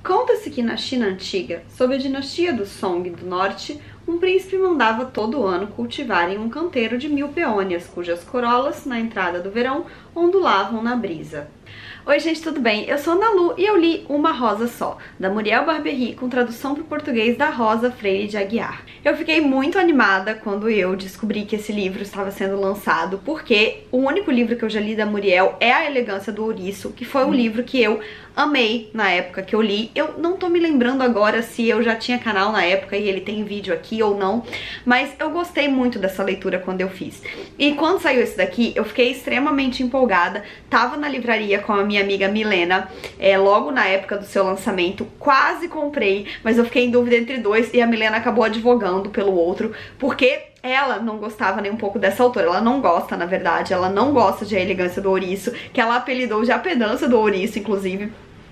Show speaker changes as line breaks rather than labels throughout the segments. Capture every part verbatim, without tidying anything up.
Conta-se que na China antiga, sob a dinastia do Song do Norte, um príncipe mandava todo ano cultivarem um canteiro de mil peônias, cujas corolas, na entrada do verão, ondulavam na brisa. Oi gente, tudo bem? Eu sou Ana Lu e eu li Uma Rosa Só, da Muriel Barberry, com tradução para o português da Rosa Freire de Aguiar. Eu fiquei muito animada quando eu descobri que esse livro estava sendo lançado, porque o único livro que eu já li da Muriel é A Elegância do Ouriço, que foi um livro que eu amei na época que eu li. Eu não tô me lembrando agora se eu já tinha canal na época e ele tem vídeo aqui ou não, mas eu gostei muito dessa leitura quando eu fiz. E quando saiu esse daqui, eu fiquei extremamente empolgada, tava na livraria com a minha amiga Milena, é, logo na época do seu lançamento, quase comprei, mas eu fiquei em dúvida entre dois e a Milena acabou advogando pelo outro, porque ela não gostava nem um pouco dessa autora, ela não gosta, na verdade, ela não gosta de A Elegância do Ouriço, que ela apelidou de A Pedância do Ouriço, inclusive.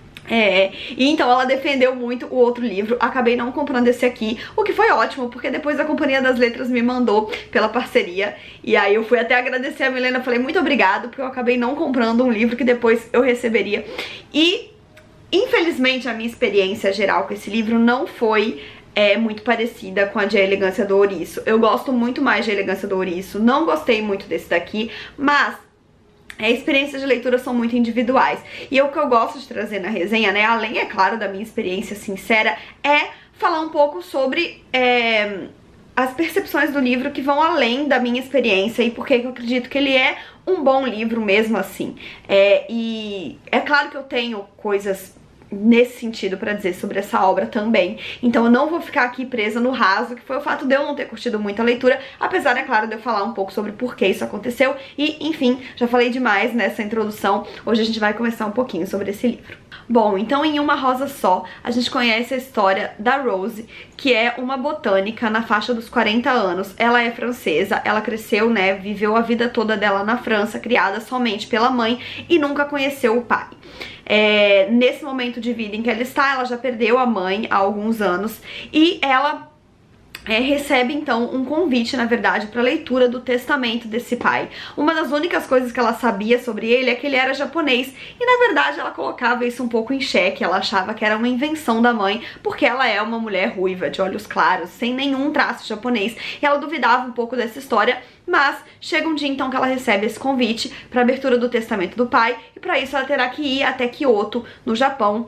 É, e então ela defendeu muito o outro livro, acabei não comprando esse aqui, o que foi ótimo, porque depois a Companhia das Letras me mandou pela parceria, e aí eu fui até agradecer a Milena, falei muito obrigado, porque eu acabei não comprando um livro que depois eu receberia. E infelizmente a minha experiência geral com esse livro não foi é muito parecida com a de A Elegância do Ouriço. Eu gosto muito mais de A Elegância do Ouriço, não gostei muito desse daqui, mas as experiências de leitura são muito individuais. E o que eu gosto de trazer na resenha, né, além, é claro, da minha experiência sincera, é falar um pouco sobre é, as percepções do livro que vão além da minha experiência e porque eu acredito que ele é um bom livro mesmo assim. É, e é claro que eu tenho coisas nesse sentido pra dizer sobre essa obra também, então eu não vou ficar aqui presa no raso, que foi o fato de eu não ter curtido muito a leitura, apesar, é claro, de eu falar um pouco sobre por que isso aconteceu. E, enfim, já falei demais nessa introdução, hoje a gente vai começar um pouquinho sobre esse livro. Bom, então em Uma Rosa Só, a gente conhece a história da Rose, que é uma botânica na faixa dos quarenta anos. Ela é francesa, ela cresceu, né, viveu a vida toda dela na França, criada somente pela mãe e nunca conheceu o pai. É, nesse momento de vida em que ela está, ela já perdeu a mãe há alguns anos e ela É, recebe então um convite, na verdade, para a leitura do testamento desse pai. Uma das únicas coisas que ela sabia sobre ele é que ele era japonês e, na verdade, ela colocava isso um pouco em xeque. Ela achava que era uma invenção da mãe, porque ela é uma mulher ruiva, de olhos claros, sem nenhum traço japonês, e ela duvidava um pouco dessa história. Mas chega um dia então que ela recebe esse convite para a abertura do testamento do pai, e para isso ela terá que ir até Kyoto, no Japão.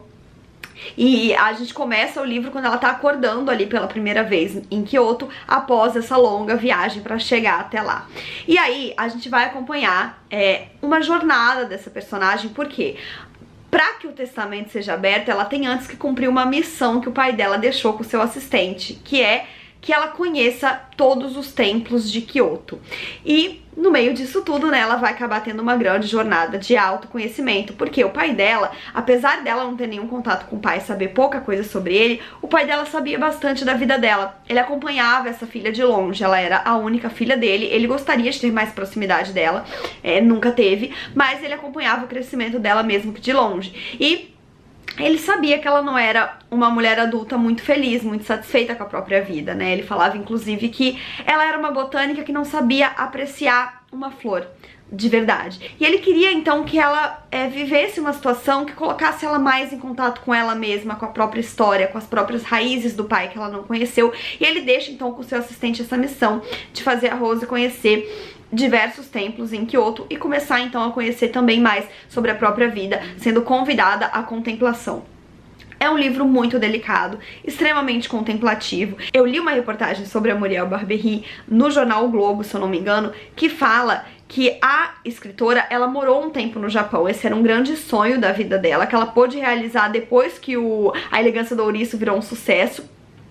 E a gente começa o livro quando ela tá acordando ali pela primeira vez em Kyoto, após essa longa viagem pra chegar até lá. E aí a gente vai acompanhar é, uma jornada dessa personagem, porque pra que o testamento seja aberto, ela tem antes que cumprir uma missão que o pai dela deixou com o seu assistente, que é que ela conheça todos os templos de Kyoto. E no meio disso tudo, né, ela vai acabar tendo uma grande jornada de autoconhecimento, porque o pai dela, apesar dela não ter nenhum contato com o pai, saber pouca coisa sobre ele, o pai dela sabia bastante da vida dela. Ele acompanhava essa filha de longe, ela era a única filha dele, ele gostaria de ter mais proximidade dela, é, nunca teve, mas ele acompanhava o crescimento dela mesmo que de longe. E ele sabia que ela não era uma mulher adulta muito feliz, muito satisfeita com a própria vida, né? Ele falava, inclusive, que ela era uma botânica que não sabia apreciar uma flor de verdade. E ele queria, então, que ela é, vivesse uma situação que colocasse ela mais em contato com ela mesma, com a própria história, com as próprias raízes do pai que ela não conheceu. E ele deixa, então, com o seu assistente essa missão de fazer a Rose conhecer diversos templos em Kyoto e começar então a conhecer também mais sobre a própria vida, sendo convidada à contemplação. É um livro muito delicado, extremamente contemplativo. Eu li uma reportagem sobre a Muriel Barberry no jornal O Globo, se eu não me engano, que fala que a escritora, ela morou um tempo no Japão. Esse era um grande sonho da vida dela, que ela pôde realizar depois que o A Elegância do Ouriço virou um sucesso.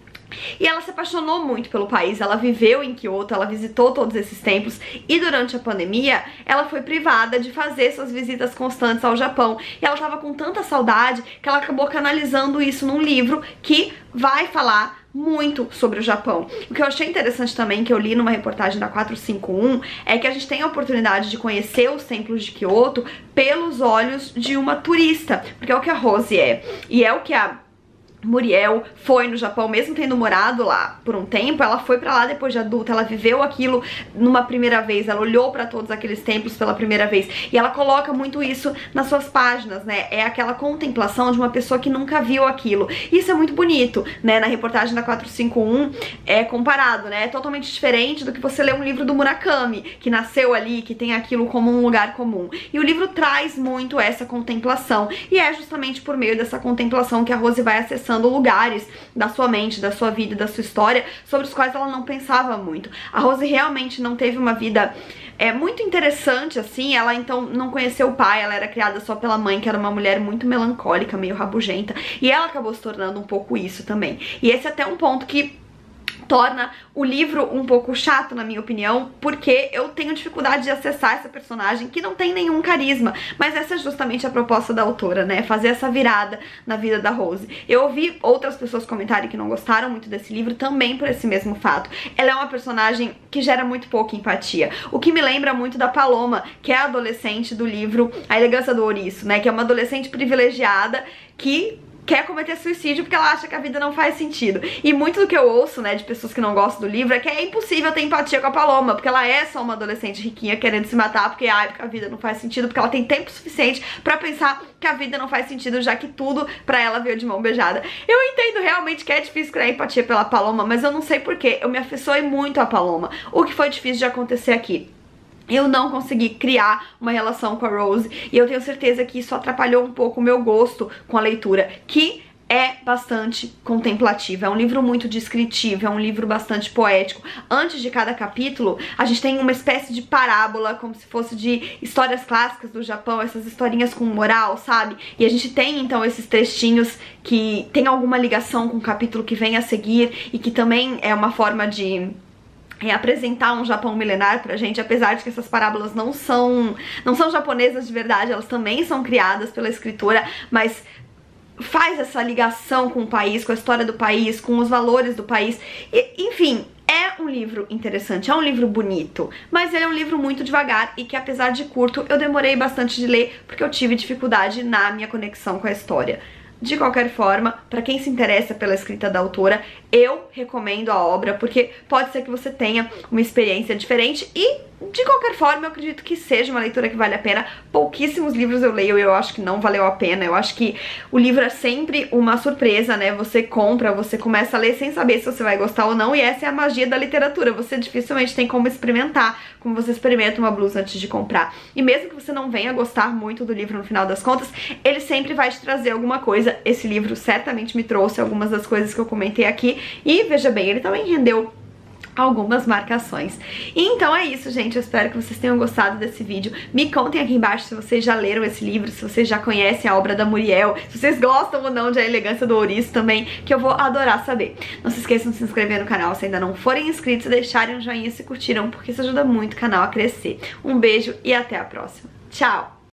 E ela se apaixonou muito pelo país, ela viveu em Kyoto, ela visitou todos esses templos e durante a pandemia ela foi privada de fazer suas visitas constantes ao Japão. E ela tava com tanta saudade que ela acabou canalizando isso num livro que vai falar muito sobre o Japão. O que eu achei interessante também, que eu li numa reportagem da quatro cinco um, é que a gente tem a oportunidade de conhecer os templos de Kyoto pelos olhos de uma turista, porque é o que a Rose é, e é o que a Muriel foi no Japão, mesmo tendo morado lá por um tempo, ela foi pra lá depois de adulta, ela viveu aquilo numa primeira vez, ela olhou pra todos aqueles templos pela primeira vez, e ela coloca muito isso nas suas páginas, né, é aquela contemplação de uma pessoa que nunca viu aquilo, isso é muito bonito, né, na reportagem da quatrocentos e cinquenta e um é comparado, né, é totalmente diferente do que você lê um livro do Murakami, que nasceu ali, que tem aquilo como um lugar comum, e o livro traz muito essa contemplação, e é justamente por meio dessa contemplação que a Rose vai acessando lugares da sua mente, da sua vida, da sua história, sobre os quais ela não pensava muito. A Rose realmente não teve uma vida é, muito interessante, assim, ela então não conheceu o pai, ela era criada só pela mãe, que era uma mulher muito melancólica, meio rabugenta, e ela acabou se tornando um pouco isso também. E esse é até um ponto que torna o livro um pouco chato, na minha opinião, porque eu tenho dificuldade de acessar essa personagem que não tem nenhum carisma, mas essa é justamente a proposta da autora, né, fazer essa virada na vida da Rose. Eu ouvi outras pessoas comentarem que não gostaram muito desse livro também por esse mesmo fato. Ela é uma personagem que gera muito pouca empatia, o que me lembra muito da Paloma, que é a adolescente do livro A Elegância do Ouriço, né, que é uma adolescente privilegiada que quer cometer suicídio porque ela acha que a vida não faz sentido. E muito do que eu ouço, né, de pessoas que não gostam do livro é que é impossível ter empatia com a Paloma, porque ela é só uma adolescente riquinha querendo se matar porque, ai, porque a vida não faz sentido, porque ela tem tempo suficiente pra pensar que a vida não faz sentido, já que tudo pra ela veio de mão beijada. Eu entendo realmente que é difícil criar empatia pela Paloma, mas eu não sei porquê. Eu me afeiçoei muito à Paloma, o que foi difícil de acontecer aqui. Eu não consegui criar uma relação com a Rose e eu tenho certeza que isso atrapalhou um pouco o meu gosto com a leitura, que é bastante contemplativa, é um livro muito descritivo, é um livro bastante poético. Antes de cada capítulo, a gente tem uma espécie de parábola, como se fosse de histórias clássicas do Japão, essas historinhas com moral, sabe? E a gente tem, então, esses trechinhos que tem alguma ligação com o capítulo que vem a seguir e que também é uma forma de é apresentar um Japão milenar pra gente, apesar de que essas parábolas não são, não são japonesas de verdade, elas também são criadas pela escritora, mas faz essa ligação com o país, com a história do país, com os valores do país, e, enfim, é um livro interessante, é um livro bonito, mas ele é um livro muito devagar e que, apesar de curto, eu demorei bastante de ler porque eu tive dificuldade na minha conexão com a história. De qualquer forma, pra quem se interessa pela escrita da autora, eu recomendo a obra, porque pode ser que você tenha uma experiência diferente e, de qualquer forma, eu acredito que seja uma leitura que vale a pena. Pouquíssimos livros eu leio e eu acho que não valeu a pena. Eu acho que o livro é sempre uma surpresa, né? Você compra, você começa a ler sem saber se você vai gostar ou não, e essa é a magia da literatura. Você dificilmente tem como experimentar, como você experimenta uma blusa antes de comprar. E mesmo que você não venha gostar muito do livro no final das contas, ele sempre vai te trazer alguma coisa. Esse livro certamente me trouxe algumas das coisas que eu comentei aqui, e veja bem, ele também rendeu algumas marcações. E então é isso, gente, eu espero que vocês tenham gostado desse vídeo. Me contem aqui embaixo se vocês já leram esse livro, se vocês já conhecem a obra da Muriel, se vocês gostam ou não de A Elegância do Ouriço também, que eu vou adorar saber. Não se esqueçam de se inscrever no canal se ainda não forem inscritos e deixarem um joinha se curtiram, porque isso ajuda muito o canal a crescer. Um beijo e até a próxima. Tchau!